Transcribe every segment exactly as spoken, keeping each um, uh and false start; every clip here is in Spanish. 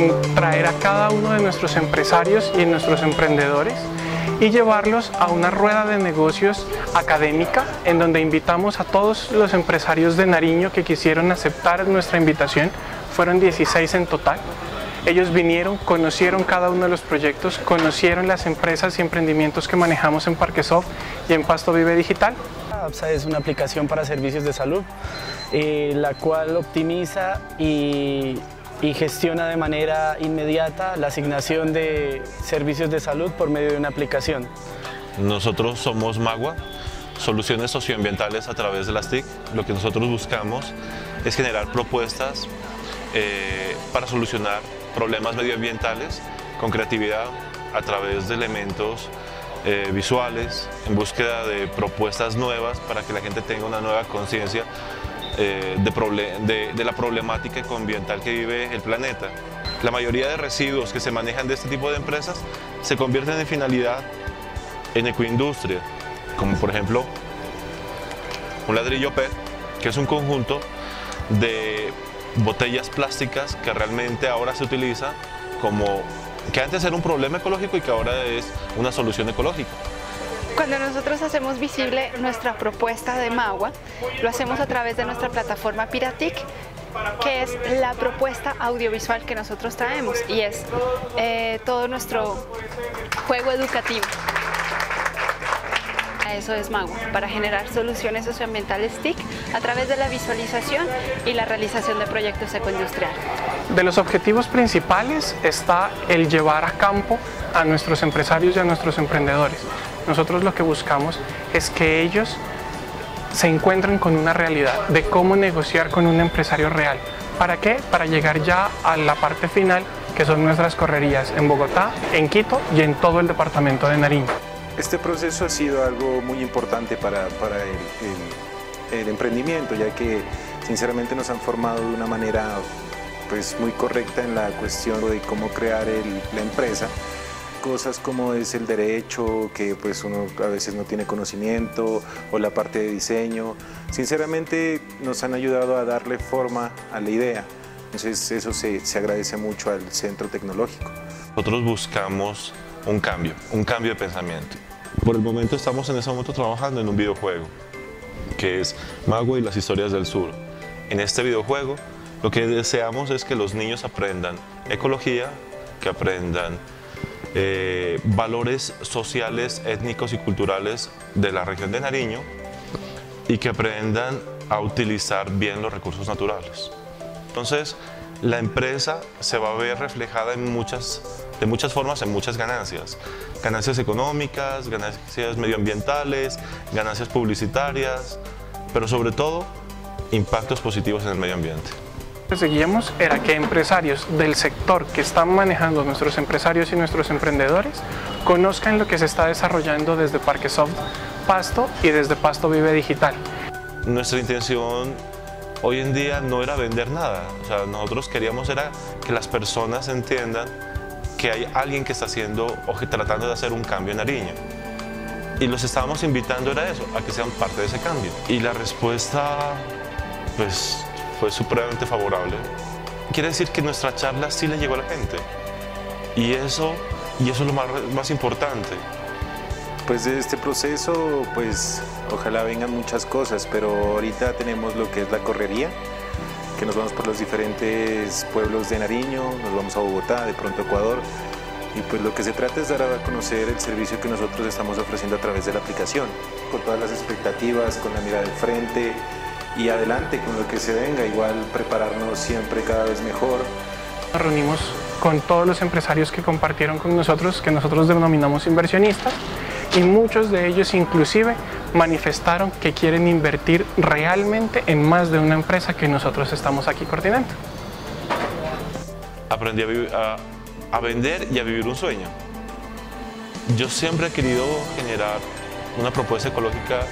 en traer a cada uno de nuestros empresarios y nuestros emprendedores y llevarlos a una rueda de negocios académica en donde invitamos a todos los empresarios de Nariño que quisieron aceptar nuestra invitación. Fueron dieciséis en total. Ellos vinieron, conocieron cada uno de los proyectos, conocieron las empresas y emprendimientos que manejamos en Parquesoft y en Pasto Vive Digital. APSA es una aplicación para servicios de salud, eh, la cual optimiza y, y gestiona de manera inmediata la asignación de servicios de salud por medio de una aplicación. Nosotros somos Magua, soluciones socioambientales a través de las T I C. Lo que nosotros buscamos es generar propuestas eh, para solucionar problemas medioambientales con creatividad a través de elementos eh, visuales, en búsqueda de propuestas nuevas para que la gente tenga una nueva conciencia eh, de, de, de la problemática ecoambiental que vive el planeta. La mayoría de residuos que se manejan de este tipo de empresas se convierten en finalidad en ecoindustria, como por ejemplo un ladrillo P E T, que es un conjunto de botellas plásticas que realmente ahora se utiliza como que antes era un problema ecológico y que ahora es una solución ecológica. Cuando nosotros hacemos visible nuestra propuesta de Magua, lo hacemos a través de nuestra plataforma Piratic, que es la propuesta audiovisual que nosotros traemos y es eh, todo nuestro juego educativo. Eso es Magua, para generar soluciones socioambientales T I C a través de la visualización y la realización de proyectos ecoindustriales. De los objetivos principales está el llevar a campo a nuestros empresarios y a nuestros emprendedores. Nosotros lo que buscamos es que ellos se encuentren con una realidad de cómo negociar con un empresario real. ¿Para qué? Para llegar ya a la parte final, que son nuestras correrías en Bogotá, en Quito y en todo el departamento de Nariño. Este proceso ha sido algo muy importante para, para el, el, el emprendimiento, ya que sinceramente nos han formado de una manera pues, muy correcta en la cuestión de cómo crear el, la empresa. Cosas como es el derecho, que pues uno a veces no tiene conocimiento, o la parte de diseño. Sinceramente nos han ayudado a darle forma a la idea. Entonces eso se, se agradece mucho al Centro Tecnológico. Nosotros buscamos un cambio, un cambio de pensamiento. Por el momento estamos en ese momento trabajando en un videojuego que es Magua y las historias del sur. En este videojuego lo que deseamos es que los niños aprendan ecología, que aprendan eh, valores sociales, étnicos y culturales de la región de Nariño y que aprendan a utilizar bien los recursos naturales. Entonces, la empresa se va a ver reflejada en muchas, de muchas formas, en muchas ganancias. Ganancias económicas, ganancias medioambientales, ganancias publicitarias, pero sobre todo, impactos positivos en el medio ambiente. Lo que seguíamos era que empresarios del sector que están manejando nuestros empresarios y nuestros emprendedores conozcan lo que se está desarrollando desde Parquesoft Pasto y desde Pasto Vive Digital. Nuestra intención hoy en día no era vender nada, o sea, nosotros queríamos era que las personas entiendan que hay alguien que está haciendo o que tratando de hacer un cambio en Nariño. Y los estábamos invitando era eso, a que sean parte de ese cambio. Y la respuesta pues, fue supremamente favorable. Quiere decir que nuestra charla sí le llegó a la gente. Y eso, y eso es lo más, más importante. Pues de este proceso, pues ojalá vengan muchas cosas, pero ahorita tenemos lo que es la correría, que nos vamos por los diferentes pueblos de Nariño, nos vamos a Bogotá, de pronto a Ecuador, y pues lo que se trata es dar a conocer el servicio que nosotros estamos ofreciendo a través de la aplicación, con todas las expectativas, con la mirada de frente y adelante con lo que se venga, igual prepararnos siempre cada vez mejor. Nos reunimos con todos los empresarios que compartieron con nosotros, que nosotros denominamos inversionistas, y muchos de ellos inclusive manifestaron que quieren invertir realmente en más de una empresa que nosotros estamos aquí coordinando. Aprendí a, vivir, a, a vender y a vivir un sueño. Yo siempre he querido generar una propuesta ecológica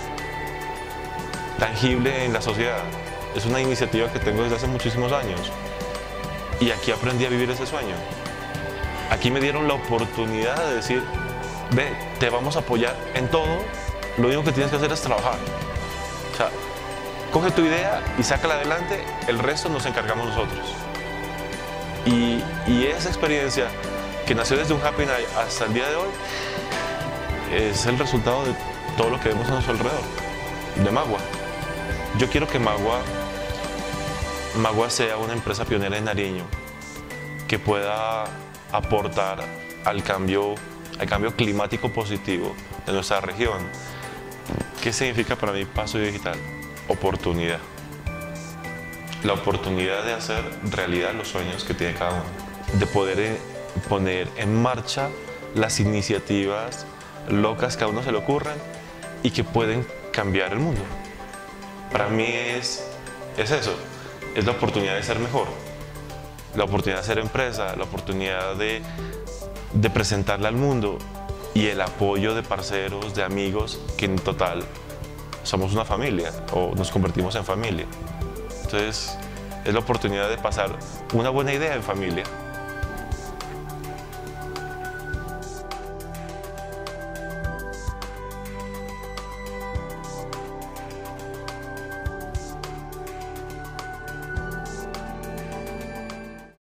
tangible en la sociedad. Es una iniciativa que tengo desde hace muchísimos años y aquí aprendí a vivir ese sueño. Aquí me dieron la oportunidad de decir: ve, te vamos a apoyar en todo, lo único que tienes que hacer es trabajar. O sea, coge tu idea y sácala adelante, el resto nos encargamos nosotros. Y, y esa experiencia que nació desde un Happy Night hasta el día de hoy es el resultado de todo lo que vemos a nuestro alrededor, de Magua. Yo quiero que Magua, Magua sea una empresa pionera en Nariño, que pueda aportar al cambio, al cambio climático positivo de nuestra región. ¿Qué significa para mí Paso Digital? Oportunidad. La oportunidad de hacer realidad los sueños que tiene cada uno, de poder eh, poner en marcha las iniciativas locas que a uno se le ocurran y que pueden cambiar el mundo. Para mí es, es eso, es la oportunidad de ser mejor, la oportunidad de ser empresa, la oportunidad de, de presentarla al mundo y el apoyo de parceros, de amigos, que en total somos una familia o nos convertimos en familia. Entonces, es la oportunidad de pasar una buena idea en familia.